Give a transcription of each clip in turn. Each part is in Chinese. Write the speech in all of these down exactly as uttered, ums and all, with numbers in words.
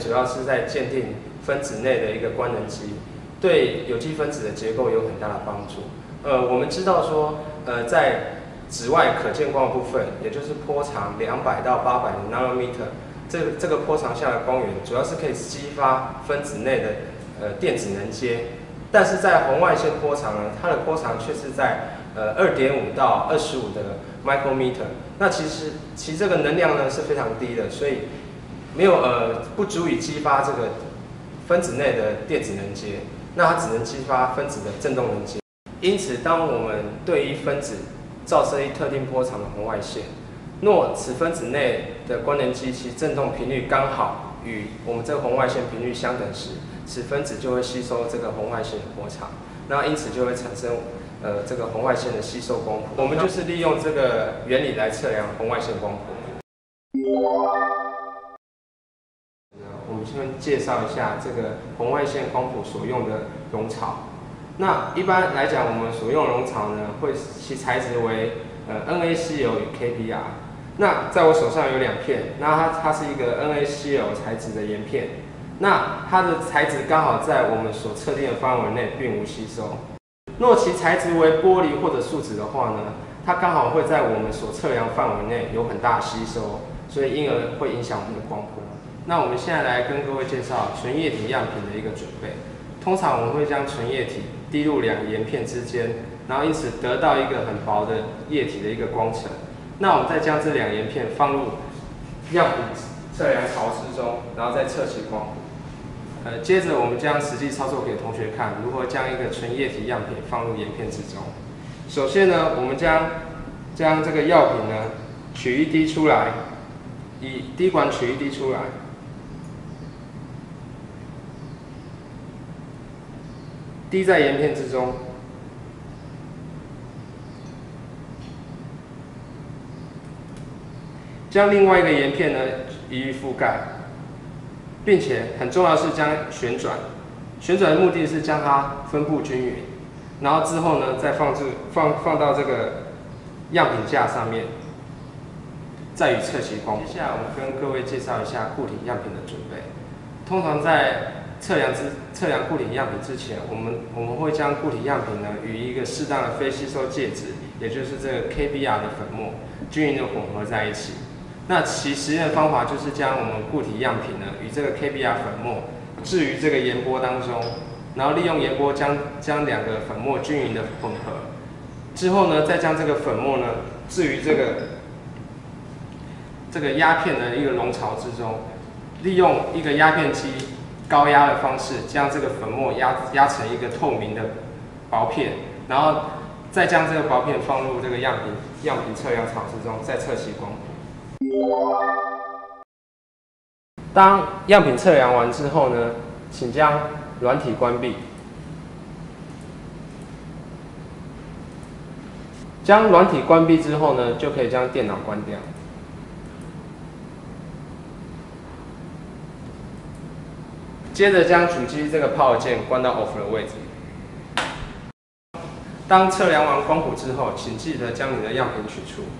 主要是在鉴定分子内的一个官能基，对有机分子的结构有很大的帮助。呃，我们知道说，呃，在紫外可见光部分，也就是波长两百到八百的 nanometer， 这个这个波长下的光源，主要是可以激发分子内的呃电子能阶。但是在红外线波长呢，它的波长却是在呃二点五到二十五的 micrometer。那其实其实这个能量呢是非常低的，所以没有呃不足以激发这个分子内的电子能阶。那它只能激发分子的振动能阶。因此，当我们对一分子照射一特定波长的红外线，若此分子内的官能基其振动频率刚好与我们这个红外线频率相等时，此分子就会吸收这个红外线的波长，那因此就会产生呃这个红外线的吸收光谱。我们就是利用这个原理来测量红外线光谱。我们先介绍一下这个红外线光谱所用的溶槽。那一般来讲，我们所用的溶槽呢，会其材质为呃 N A C L 与 K B R。那在我手上有两片，那它它是一个 N A C L 材质的盐片，那它的材质刚好在我们所测定的范围内，并无吸收。若其材质为玻璃或者树脂的话呢，它刚好会在我们所测量范围内有很大的吸收，所以因而会影响我们的光谱。那我们现在来跟各位介绍纯液体样品的一个准备。通常我们会将纯液体滴入两个盐片之间，然后因此得到一个很薄的液体的一个光层。那我们再将这两盐片放入样品测量槽之中，然后再测其光谱。呃，接着我们将实际操作给同学看，如何将一个纯液体样品放入盐片之中。首先呢，我们将将这个药品呢取一滴出来，以滴管取一滴出来。滴在盐片之中，将另外一个盐片呢予以覆盖，并且很重要的是将旋转，旋转的目的是将它分布均匀，然后之后呢再放置放放到这个样品架上面，再予测其光谱。接下来我们跟各位介绍一下固体样品的准备。通常在测量之测量固体样品之前，我们我们会将固体样品呢与一个适当的非吸收介质，也就是这个 K B R 的粉末，均匀的混合在一起。那其实验的方法就是将我们固体样品呢与这个 K B R 粉末置于这个盐波当中，然后利用盐波将将两个粉末均匀的混合，之后呢再将这个粉末呢置于这个这个压片的一个溶槽之中，利用一个压片机高压的方式，将这个粉末压压成一个透明的薄片，然后再将这个薄片放入这个样品样品测量槽之中，再测其光谱。当样品测量完之后呢，请将软体关闭。将软体关闭之后呢，就可以将电脑关掉。接着将主机这个 power 键关到 off 的位置。当测量完光谱之后，请记得将你的样品取出，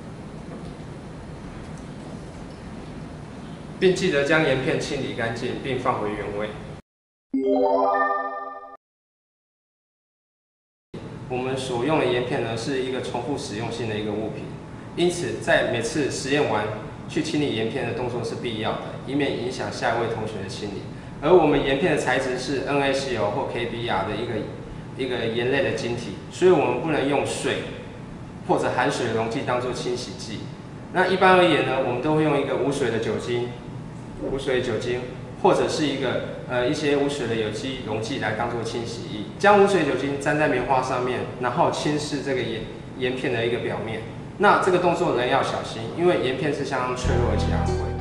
并记得将盐片清理干净，并放回原位。我们所用的盐片呢，是一个重复使用性的一个物品，因此在每次实验完去清理盐片的动作是必要的，以免影响下一位同学的清理。而我们盐片的材质是 N A C L 或 K B R 的一个一个盐类的晶体，所以我们不能用水或者含水的溶剂当做清洗剂。那一般而言呢，我们都会用一个无水的酒精、无水的酒精，或者是一个呃一些无水的有机溶剂来当做清洗液，将无水酒精沾在棉花上面，然后轻视这个盐盐片的一个表面。那这个动作呢要小心，因为盐片是相当脆弱而且昂贵。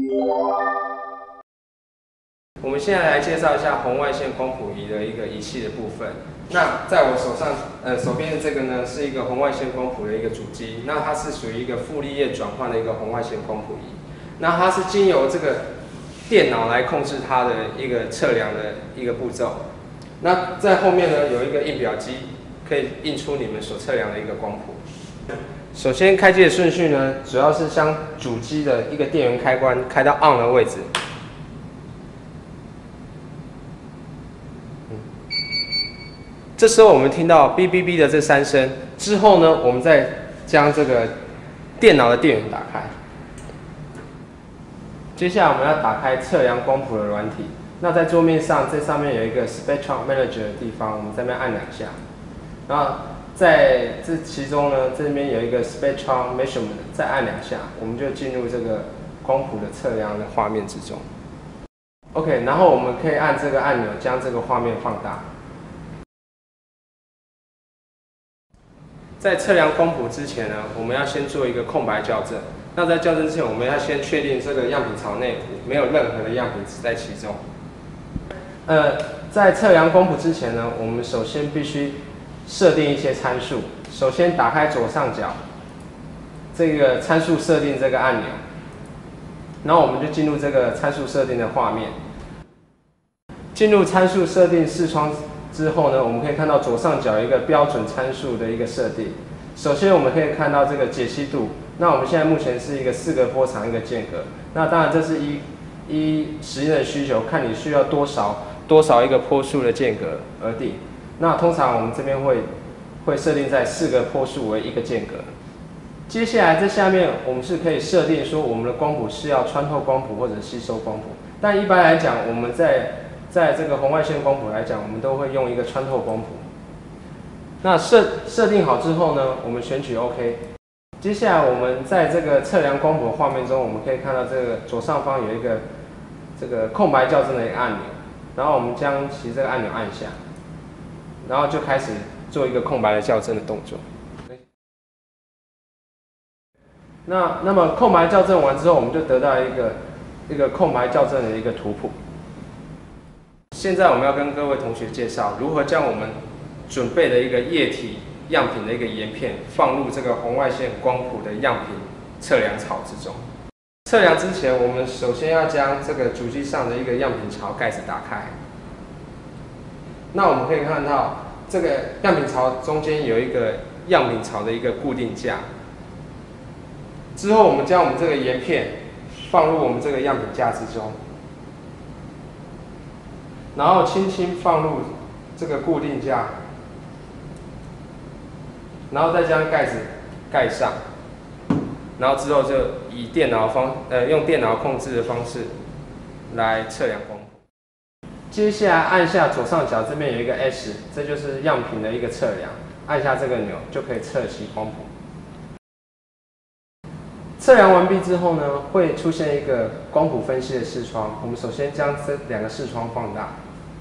我们现在来介绍一下红外线光谱仪的一个仪器的部分。那在我手上，呃，手边的这个呢，是一个红外线光谱的一个主机。那它是属于一个傅立叶转换的一个红外线光谱仪。那它是经由这个电脑来控制它的一个测量的一个步骤。那在后面呢，有一个印表机，可以印出你们所测量的一个光谱。首先开机的顺序呢，主要是将主机的一个电源开关开到 on 的位置。这时候我们听到哔哔哔的这三声之后呢，我们再将这个电脑的电源打开。接下来我们要打开测量光谱的软体。那在桌面上，这上面有一个 Spectrum Manager 的地方，我们这边按两下。然后在这其中呢，这边有一个 Spectrum Measurement， 再按两下，我们就进入这个光谱的测量的画面之中。OK， 然后我们可以按这个按钮将这个画面放大。在测量光谱之前呢，我们要先做一个空白校正。那在校正之前，我们要先确定这个样品槽内没有任何的样品值在其中。呃，在测量光谱之前呢，我们首先必须设定一些参数。首先打开左上角这个参数设定这个按钮，然后我们就进入这个参数设定的画面。进入参数设定视窗之后呢，我们可以看到左上角有一个标准参数的一个设定。首先我们可以看到这个解析度，那我们现在目前是一个四个波长一个间隔。那当然这是依依实验的需求，看你需要多少多少一个波数的间隔而定。那通常我们这边会会设定在四个波数为一个间隔。接下来这下面我们是可以设定说我们的光谱是要穿透光谱或者吸收光谱，但一般来讲我们在在这个红外线光谱来讲，我们都会用一个穿透光谱。那设设定好之后呢，我们选取 OK。接下来我们在这个测量光谱的画面中，我们可以看到这个左上方有一个这个空白校正的一个按钮，然后我们将其这个按钮按下，然后就开始做一个空白的校正的动作。那那么空白校正完之后，我们就得到一个一个空白校正的一个图谱。现在我们要跟各位同学介绍如何将我们准备的一个液体样品的一个盐片放入这个红外线光谱的样品测量槽之中。测量之前，我们首先要将这个主机上的一个样品槽盖子打开。那我们可以看到这个样品槽中间有一个样品槽的一个固定架。之后，我们将我们这个盐片放入我们这个样品架之中。然后轻轻放入这个固定架，然后再将盖子盖上，然后之后就以电脑方呃用电脑控制的方式来测量光谱。接下来按下左上角这边有一个 S， 这就是样品的一个测量，按下这个钮就可以测齐光谱。测量完毕之后呢，会出现一个光谱分析的视窗。我们首先将这两个视窗放大。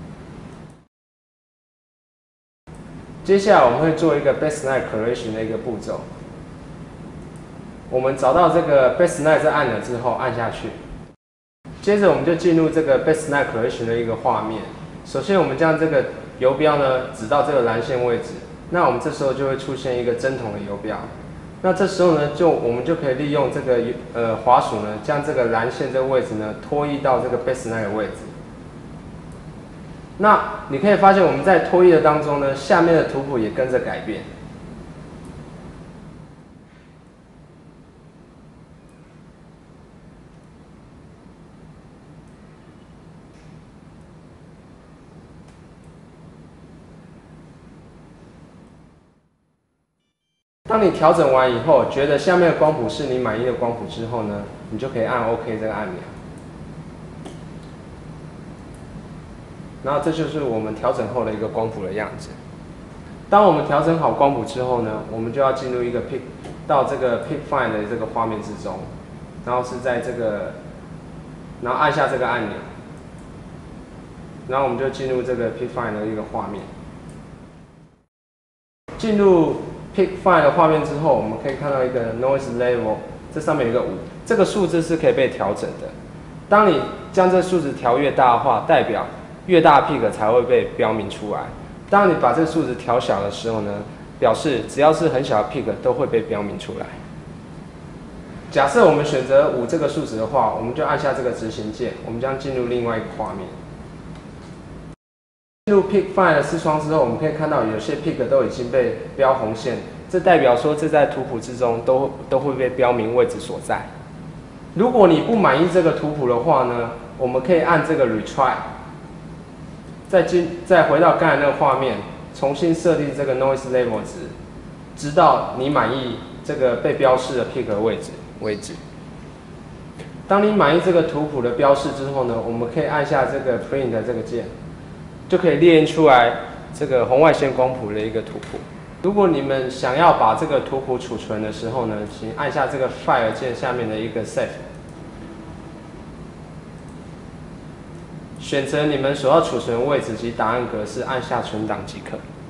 接下来我们会做一个 baseline correlation 的一个步骤。我们找到这个 baseline 这按钮之后，按下去。接着我们就进入这个 baseline correlation 的一个画面。首先我们将这个游标呢指到这个蓝线位置，那我们这时候就会出现一个针筒的游标。那这时候呢，就我们就可以利用这个呃滑鼠呢，将这个蓝线这个位置呢拖移到这个 baseline 的位置。那你可以发现我们在拖移的当中呢，下面的图谱也跟着改变。当你调整完以后，觉得下面的光谱是你满意的光谱之后呢，你就可以按 OK 这个按钮。然后这就是我们调整后的一个光谱的样子。当我们调整好光谱之后呢，我们就要进入一个 pick 到这个 pick find 的这个画面之中，然后是在这个，然后按下这个按钮，然后我们就进入这个 pick find 的一个画面。进入 pick find 的画面之后，我们可以看到一个 noise level， 这上面有一个五，这个数字是可以被调整的。 当你将这数值调越大的话，代表越大的 peak 才会被标明出来。当你把这个数值调小的时候呢，表示只要是很小的 peak 都会被标明出来。假设我们选择五这个数值的话，我们就按下这个执行键，我们将进入另外一个画面。进入 peak file 的视窗之后，我们可以看到有些 peak 都已经被标红线，这代表说这在图谱之中都都会被标明位置所在。如果你不满意这个图谱的话呢，我们可以按这个 retry， 再进再回到刚才那个画面，重新设定这个 noise level 值，直到你满意这个被标示的 peak 位置为止。当你满意这个图谱的标示之后呢，我们可以按下这个 print 这个键。就可以列印出来这个红外线光谱的一个图谱。如果你们想要把这个图谱储存的时候呢，请按下这个 File 键下面的一个 Save， 选择你们所要储存的位置及档案格式，按下存档即可。